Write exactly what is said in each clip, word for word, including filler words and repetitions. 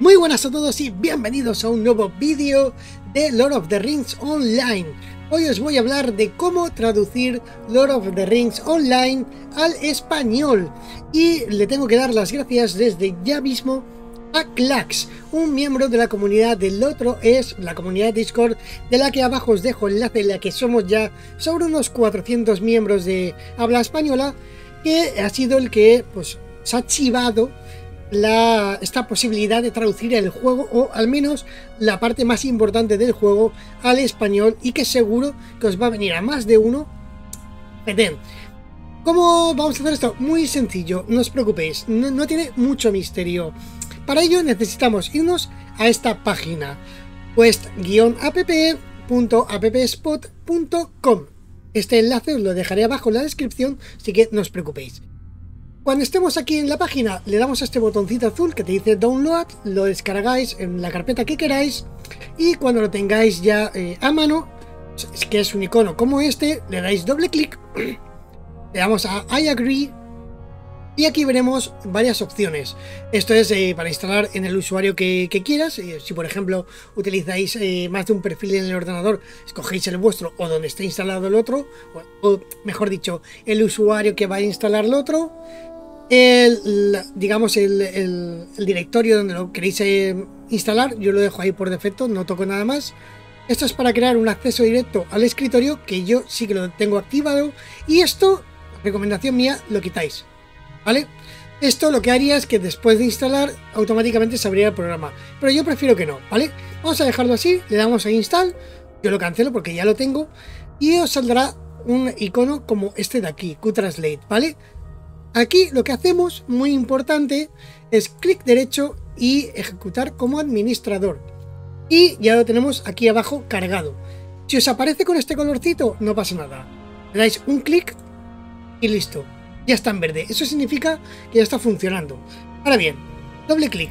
Muy buenas a todos y bienvenidos a un nuevo vídeo de Lord of the Rings Online. Hoy os voy a hablar de cómo traducir Lord of the Rings Online al español. Y le tengo que dar las gracias desde ya mismo a Clax, un miembro de la comunidad del otro es la comunidad Discord, de la que abajo os dejo el enlace, en la que somos ya sobre unos cuatrocientos miembros de habla española, que ha sido el que pues se ha chivado La, esta posibilidad de traducir el juego, o al menos la parte más importante del juego, al español, y que seguro que os va a venir a más de uno. Bien, ¿cómo vamos a hacer esto? Muy sencillo, no os preocupéis, no, no tiene mucho misterio. Para ello necesitamos irnos a esta página, quest guion app punto appspot punto com. Este enlace os lo dejaré abajo en la descripción, así que no os preocupéis. Cuando estemos aquí en la página, le damos a este botoncito azul que te dice Download, lo descargáis en la carpeta que queráis, y cuando lo tengáis ya eh, a mano, que es un icono como este, le dais doble clic, le damos a I agree, y aquí veremos varias opciones. Esto es eh, para instalar en el usuario que, que quieras. Eh, si por ejemplo utilizáis eh, más de un perfil en el ordenador, escogéis el vuestro o donde esté instalado el otro, o, o mejor dicho, el usuario que va a instalar el otro. El, digamos el, el, el directorio donde lo queréis eh, instalar, yo lo dejo ahí por defecto, no toco nada más. Esto es para crear un acceso directo al escritorio, que yo sí que lo tengo activado, y esto, recomendación mía, lo quitáis, ¿vale? Esto lo que haría es que después de instalar automáticamente se abriría el programa, pero yo prefiero que no, ¿vale? Vamos a dejarlo así, le damos a install, yo lo cancelo porque ya lo tengo, y os saldrá un icono como este de aquí, QTranslate, ¿vale? Aquí lo que hacemos, muy importante, es clic derecho y ejecutar como administrador. Y ya lo tenemos aquí abajo cargado. Si os aparece con este colorcito, no pasa nada. Le dais un clic y listo. Ya está en verde. Eso significa que ya está funcionando. Ahora bien, doble clic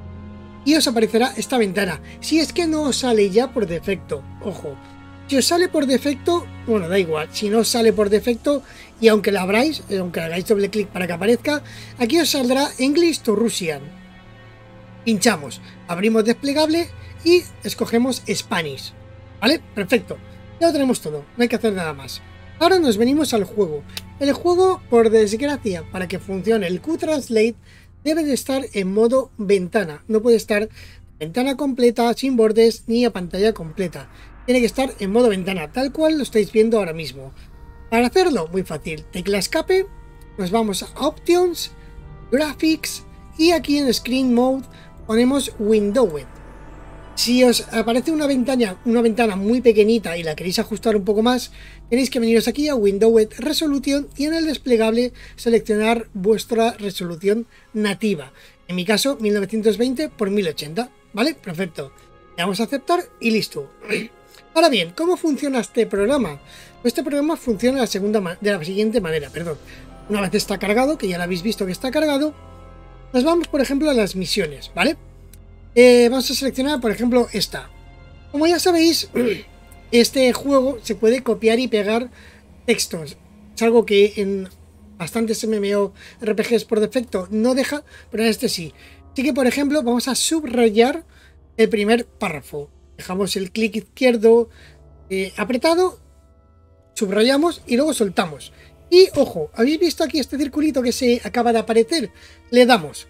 y os aparecerá esta ventana. Si es que no os sale ya por defecto, ojo. Si os sale por defecto, bueno, da igual. Si no os sale por defecto, y aunque la abráis, aunque hagáis doble clic para que aparezca, aquí os saldrá English to Russian. Pinchamos, abrimos desplegable y escogemos Spanish. ¿Vale? Perfecto. Ya lo tenemos todo, no hay que hacer nada más. Ahora nos venimos al juego. El juego, por desgracia, para que funcione el QTranslate, debe de estar en modo ventana. No puede estar ventana completa, sin bordes, ni a pantalla completa. Tiene que estar en modo ventana, tal cual lo estáis viendo ahora mismo. Para hacerlo, muy fácil. Tecla escape, nos vamos a Options, Graphics, y aquí en Screen Mode ponemos Windowed. Si os aparece una ventana, una ventana muy pequeñita y la queréis ajustar un poco más, tenéis que veniros aquí a Windowed Resolution y en el desplegable seleccionar vuestra resolución nativa. En mi caso, mil novecientos veinte por mil ochenta, ¿vale? Perfecto. Le damos a aceptar y listo. Ahora bien, ¿cómo funciona este programa? Este programa funciona de la, segunda de la siguiente manera, perdón. Una vez está cargado, que ya lo habéis visto que está cargado, nos vamos, por ejemplo, a las misiones, ¿vale? Eh, vamos a seleccionar, por ejemplo, esta. Como ya sabéis, este juego se puede copiar y pegar textos. Es algo que en bastantes MMORPGs por defecto no deja, pero en este sí. Así que, por ejemplo, vamos a subrayar el primer párrafo. Dejamos el clic izquierdo eh, apretado, subrayamos y luego soltamos. Y ojo, ¿habéis visto aquí este circulito que se acaba de aparecer? Le damos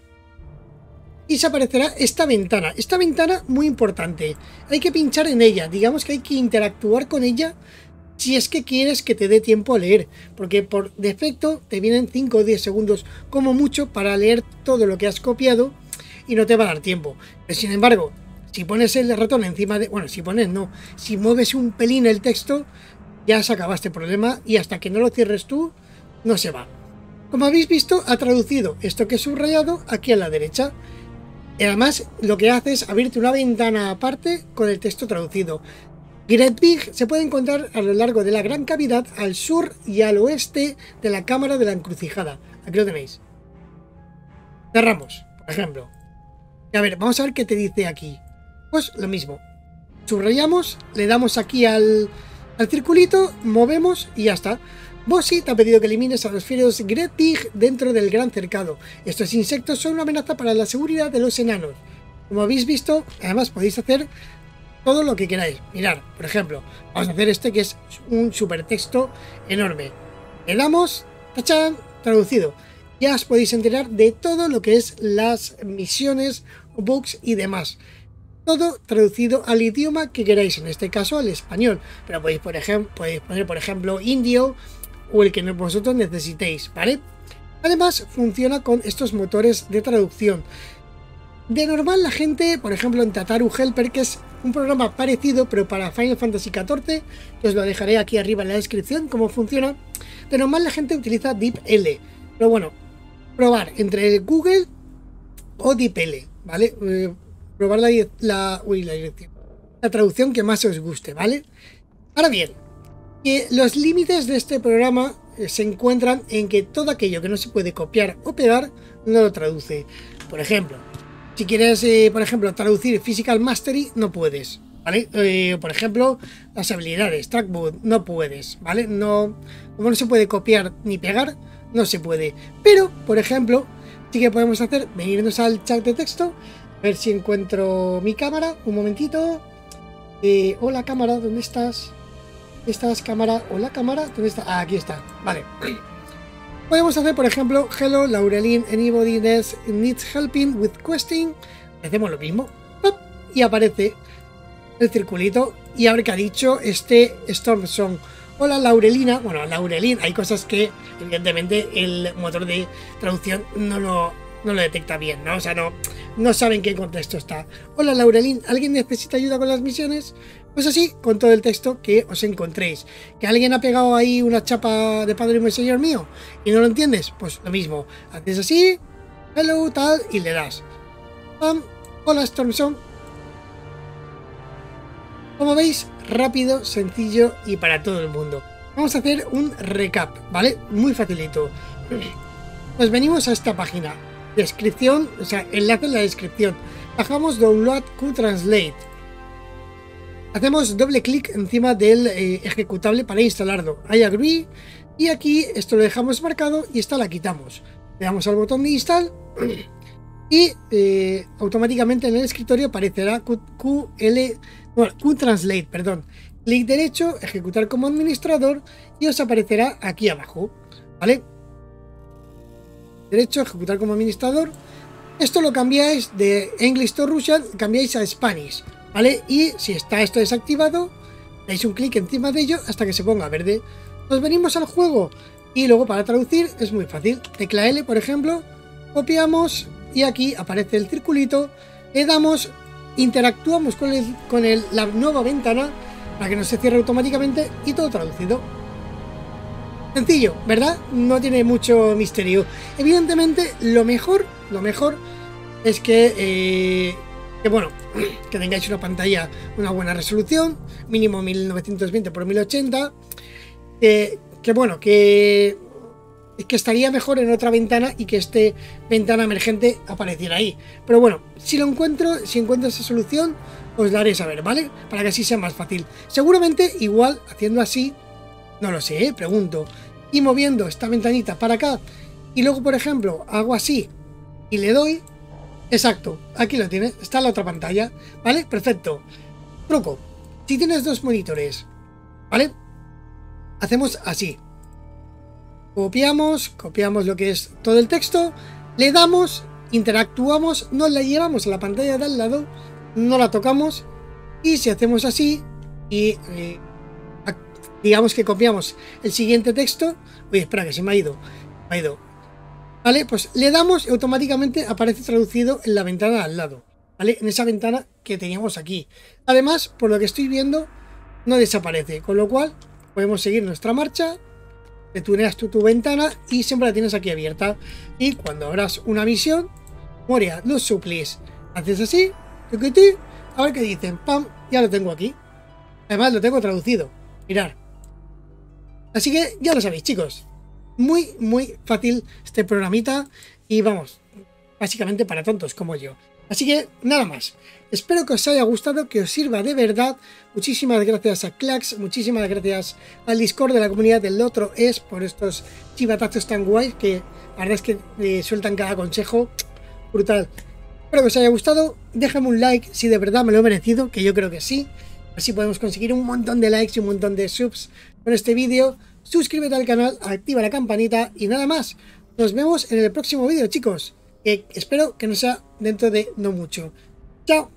y se aparecerá esta ventana. Esta ventana muy importante, hay que pinchar en ella, digamos que hay que interactuar con ella si es que quieres que te dé tiempo a leer, porque por defecto te vienen cinco o diez segundos como mucho para leer todo lo que has copiado y no te va a dar tiempo. Pero sin embargo, si pones el ratón encima de... Bueno, si pones no. Si mueves un pelín el texto, ya se acaba este problema y hasta que no lo cierres tú, no se va. Como habéis visto, ha traducido esto que he subrayado aquí a la derecha. Y además, lo que hace es abrirte una ventana aparte con el texto traducido. Great Big se puede encontrar a lo largo de la gran cavidad al sur y al oeste de la cámara de la encrucijada. Aquí lo tenéis. Cerramos, por ejemplo. Y a ver, vamos a ver qué te dice aquí. Pues lo mismo, subrayamos, le damos aquí al, al circulito, movemos y ya está. Bossy te ha pedido que elimines a los fieros Great Big dentro del gran cercado. Estos insectos son una amenaza para la seguridad de los enanos. Como habéis visto, además podéis hacer todo lo que queráis. Mirad, por ejemplo, vamos a hacer este que es un super texto enorme. Le damos, ¡tachán!, traducido. Ya os podéis enterar de todo lo que es las misiones, bugs y demás. Todo traducido al idioma que queráis, en este caso al español. Pero podéis, por ejemplo, podéis poner, por ejemplo, indio o el que vosotros necesitéis, ¿vale? Además, funciona con estos motores de traducción. De normal, la gente, por ejemplo, en Tataru Helper, que es un programa parecido, pero para Final Fantasy catorce, que os lo dejaré aquí arriba en la descripción, cómo funciona. De normal, la gente utiliza DeepL. Pero bueno, probar entre Google o DeepL, ¿vale? Eh, probar la, la, uy, la dirección, la traducción que más os guste, ¿vale? Ahora bien, eh, los límites de este programa eh, se encuentran en que todo aquello que no se puede copiar o pegar no lo traduce. Por ejemplo, si quieres, eh, por ejemplo, traducir Physical Mastery, no puedes, ¿vale? Eh, por ejemplo, las habilidades, Trackbook, no puedes, ¿vale? No, como no se puede copiar ni pegar, no se puede. Pero, por ejemplo, sí que podemos hacer, venirnos al chat de texto, a ver si encuentro mi cámara, un momentito. Eh, hola cámara, ¿dónde estás? ¿Dónde estás, cámara? Hola cámara, ¿dónde está? Ah, aquí está, vale. Podemos hacer, por ejemplo, hello, Laurelin, anybody needs helping with questing. Hacemos lo mismo. ¡Pop! Y aparece el circulito y abre que ha dicho este Storm Song. Hola Laurelina. Bueno, Laurelin, hay cosas que evidentemente el motor de traducción no lo, no lo detecta bien, ¿no? O sea, no, no saben qué contexto está. Hola Laurelin, ¿alguien necesita ayuda con las misiones? Pues así, con todo el texto que os encontréis. ¿Que alguien ha pegado ahí una chapa de Padre y Señor mío y no lo entiendes? Pues lo mismo. Haces así, hello, tal, y le das. Pam, hola Stormson. Como veis, rápido, sencillo y para todo el mundo. Vamos a hacer un recap, ¿vale? Muy facilito. Nos venimos a esta página. Descripción, o sea, enlace en la descripción. Bajamos Download Q Translate. Hacemos doble clic encima del eh, ejecutable para instalarlo. I agree. Y aquí esto lo dejamos marcado y esta la quitamos. Le damos al botón de install y eh, automáticamente en el escritorio aparecerá Q, Q L, bueno, Q Translate, perdón. Clic derecho, ejecutar como administrador y os aparecerá aquí abajo, ¿vale? Derecho, ejecutar como administrador. Esto lo cambiáis de English to Russian, cambiáis a Spanish, ¿vale? Y si está esto desactivado, dais un clic encima de ello hasta que se ponga verde. Nos venimos al juego y luego para traducir es muy fácil. Tecla L, por ejemplo, copiamos y aquí aparece el circulito, le damos, interactuamos con, el, con el, la nueva ventana para que no se cierre automáticamente y todo traducido. Sencillo, ¿verdad? No tiene mucho misterio. Evidentemente, lo mejor, lo mejor es que, eh, que bueno, que tengáis una pantalla, una buena resolución, mínimo mil novecientos veinte por mil ochenta, eh, que bueno, que, que estaría mejor en otra ventana y que este ventana emergente apareciera ahí. Pero bueno, si lo encuentro, si encuentro esa solución, os la haré saber, ¿vale? Para que así sea más fácil. Seguramente, igual, haciendo así, no lo sé, ¿eh? Pregunto. Y moviendo esta ventanita para acá y luego, por ejemplo, hago así y le doy. Exacto, aquí lo tienes, está en la otra pantalla, ¿vale? Perfecto. Truco, si tienes dos monitores, ¿vale? Hacemos así. Copiamos, copiamos lo que es todo el texto, le damos, interactuamos, nos la llevamos a la pantalla de al lado, no la tocamos y si hacemos así y... Eh, digamos que copiamos el siguiente texto. Oye, espera, que se me ha ido. Me ha ido. Vale, pues le damos y automáticamente aparece traducido en la ventana de al lado. ¿Vale? En esa ventana que teníamos aquí. Además, por lo que estoy viendo, no desaparece. Con lo cual, podemos seguir nuestra marcha. Te tuneas tú tu ventana y siempre la tienes aquí abierta. Y cuando abras una misión, Moria, los suplis. Haces así. A ver qué dicen. Pam, ya lo tengo aquí. Además, lo tengo traducido. Mirad. Así que ya lo sabéis, chicos, muy muy fácil este programita y vamos, básicamente para tontos como yo. Así que nada más, espero que os haya gustado, que os sirva de verdad. Muchísimas gracias a Clax, muchísimas gracias al Discord de la comunidad del Otro Es por estos chivatazos tan guays que la verdad es que eh, sueltan cada consejo brutal. Espero que os haya gustado, déjame un like si de verdad me lo he merecido, que yo creo que sí. Así podemos conseguir un montón de likes y un montón de subs con este vídeo. Suscríbete al canal, activa la campanita y nada más. Nos vemos en el próximo vídeo, chicos, que espero que no sea dentro de no mucho. ¡Chao!